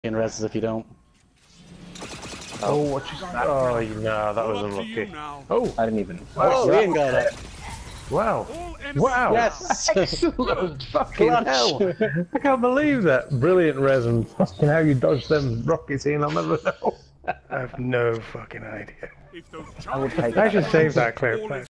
In reses if you don't. Oh, what you got? Oh, no, that was unlucky. Oh, I didn't even. Oh, Ian got it. wow. Wow. Yes. Excellent. Fucking Clutch. hell. I can't believe that. Brilliant resin. Fucking how you dodged them rockets in, I'll never know. I have no fucking idea. I would take I that. should save that clip.